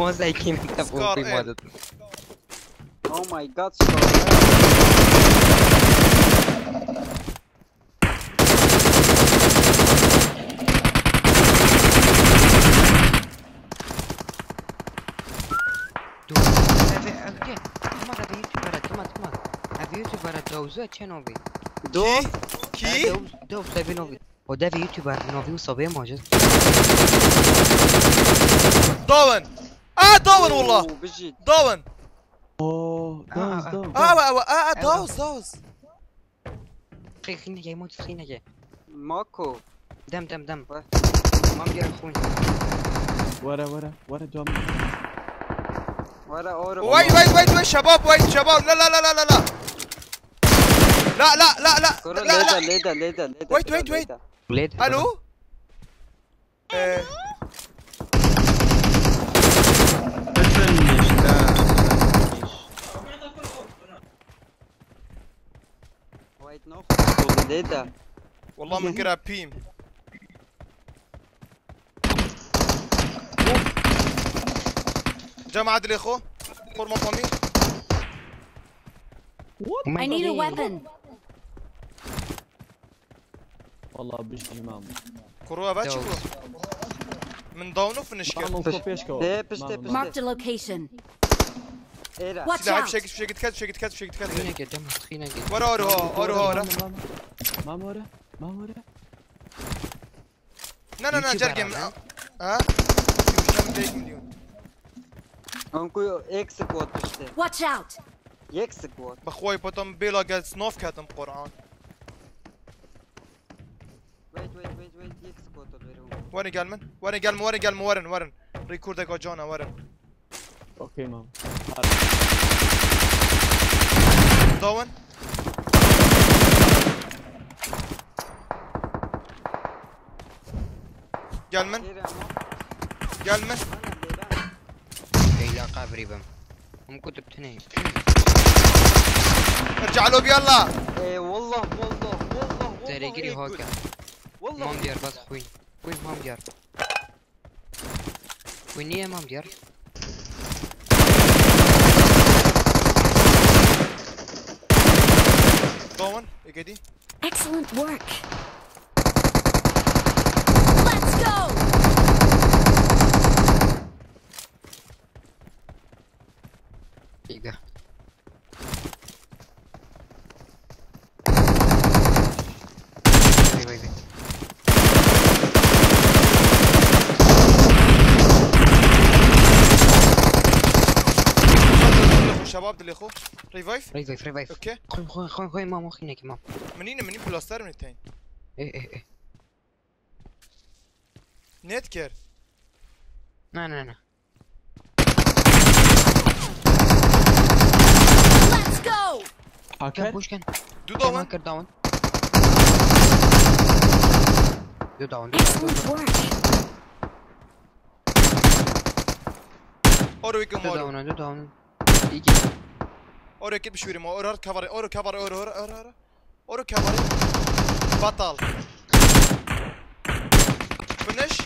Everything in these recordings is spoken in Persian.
12 كيم تفوز في مادة. Oh my god. دوزه چه نوی؟ کی؟ دوز لبی نوی و دفی یوتیوبر نوی و صبیه ماجد داون داون والله داون دوز خينك يموت خينك ماكو دم ما مدير خون ورا جوام ورا اورا ويت شباب لا لا لا لا لا لا لا لا لا لا ليدا ويت الو وايت نوخ ليدا والله من قرا بيم جماعة ادري اخو فورما فامي I need a weapon. والله بيجي مام كروه باتشكو من داونو في نشكل Marked a location. Watch سلاح out. فشيك كات خينك دم خينك ورا ما لا جرجي ها مليون انكو اكس كوت بشتي Watch out. يكس كوت بخوي بطم بيلا قال سنوف كاتم قرآن ويت يكس كوت غيرهم وين قال من ورن ريكوردك وجونا ورن اوكي مام داون قال من لا قابري بم هم كنت بتنين ارجع له يلا ايه والله تريجري هوكا والله مام ديار بس خوين مام ديار وينيه مام ديار داون ايجدي Excellent work. Let's go. إيجا وي شباب دلي اخو ريفايف اوكي خوي مام خينك مام منين بلاستر من الثاني ايه نت كير لا Let's go. هاكر بوش كان دو داون هاكر داون Excellent work. اورو يكم دو داون يجي اورو يكب شويري ما اورو كفر بطل فنش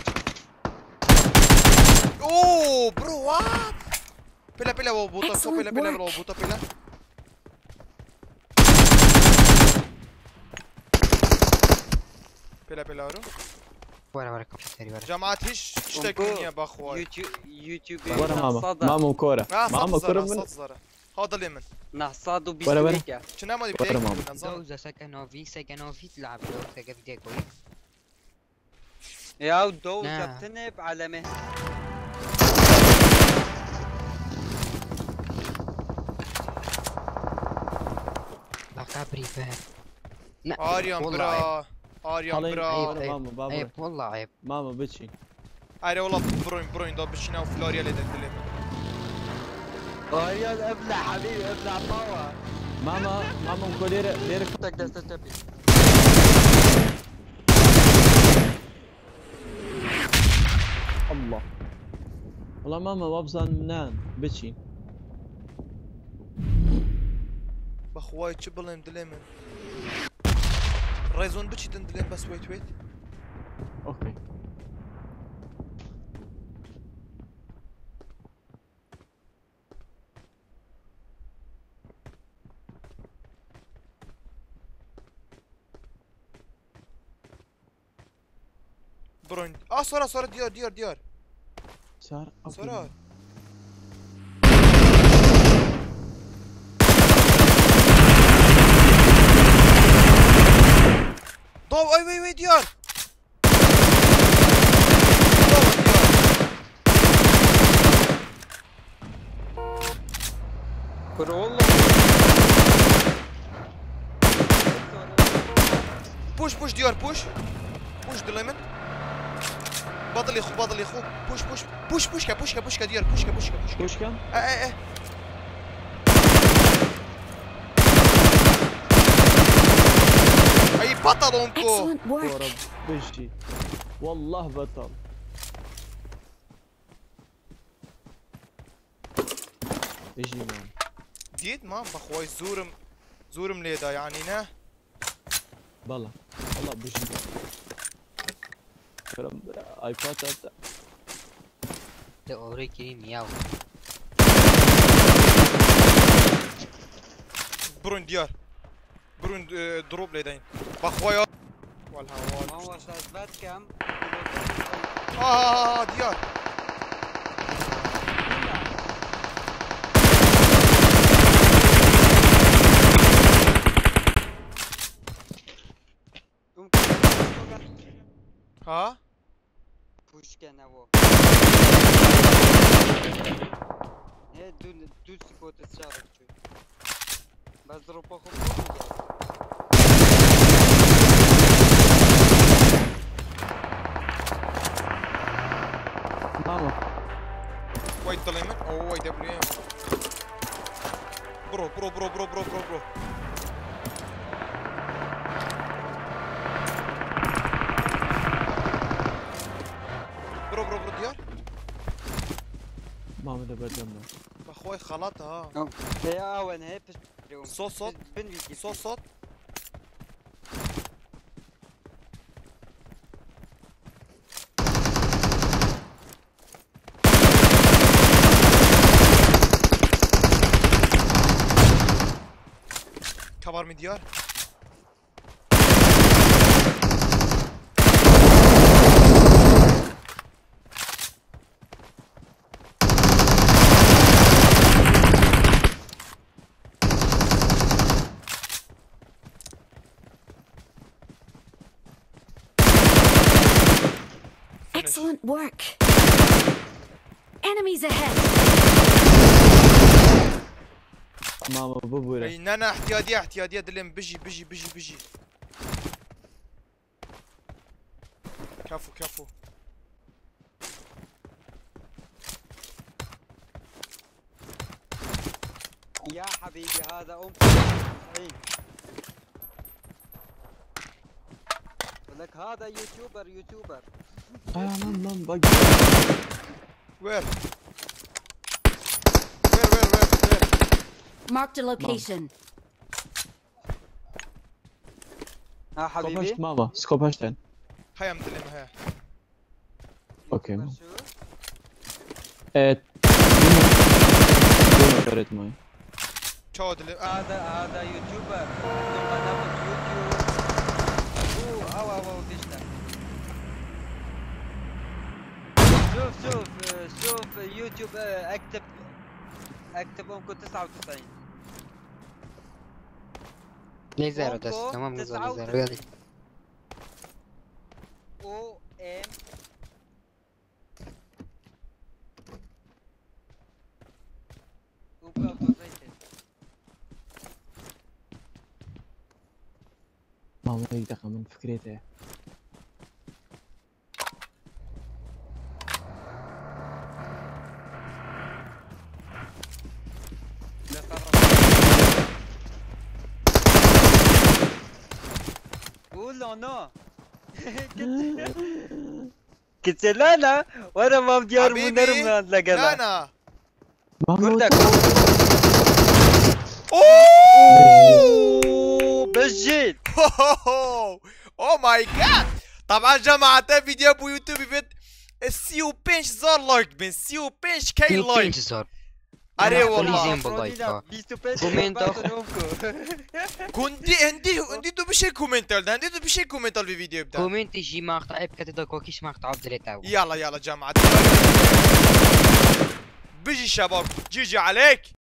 اوه برو وات بلا وبوطه بلا وبوطه بلا اورو ورا كابتن ورا جماعات هيش تشتكوني باخوي يوتيوب ورا ماما كورة ماما كورة من هذا اليمن نحصادو بيسويكا شنو ما ورا ماما دوزة سكنوفي تلعب سكن فيديو كوي يا دوزة بتنب على مهل لا كابري فهم اريان برا ماما عيب والله عيب ماما بتشي ايوه والله بروين ده بشينا وفلوريا اللي دلت اريان ابلع حبيبي ابلع باور ماما مكو ليرك تقدر تتبي الله والله ماما وابزان منان بتشي بخواي تشبلين دليمن ريزون بتشي دليم بس ويت اوكي برون صورة ديار صار صورة ضو وي ديار والله بوش ديار بوش دليمن بطل يخو بوش ديار بوش كم؟ ايه اي بطل انكو Excellent work. ورب بجي والله بطل بيجي مان ديد مان بخواي زورم ليدا يعني نه والله بجي فرم ايباد هذا ده اوري كريم ياو برون ديار برون دروب ليدين بخواي ما والهوال هو شدات كم ديار ها پوش کنه و نه دو سکوت شارک شد بس دروپا خوب ماما وايد طليمن او وايد دبليو برو ديار ماما دبر جنبنا بخواي خلط ها هي اون هي صوت بنفيكي صوت كبر من ديار Excellent work. Enemies ahead. ماما ببوره اي نانا احتياطية دلم بجي كفو يا حبيبي هذا لك هذا يوتيوبر مام بقى وير Marked a location. ها حبيبي سكوب ماما سكوب هاشتن هيا مدلم هيا اوكي شو؟ فريت ماي شو دلم هذا يوتيوبر عنده قناة يوتيوب او ديجيتال شوف يوتيوب اكتب امكو 99 ليه زيرو دس تمام نزل زيرو يلا او ام ماما هيك دقة من فكرته قول له نو كنت لا وانا ما بدي منرم لقلا نانا كردك اوه بسجل اوه ماي جاد طبعا جماعة فيديو بو يوتيوب فيت 35 زار لايك بين 35 كي لايك اري والله. والله زين بالله. كومنت كنت عندي تو بشي كومنتال عندي تو بشي كومنتال في فيديو بدا كومنت يجي مقطع ابكت دا كوكيش مقطع بدلته يلا جماعة بيجي شباب جيجي عليك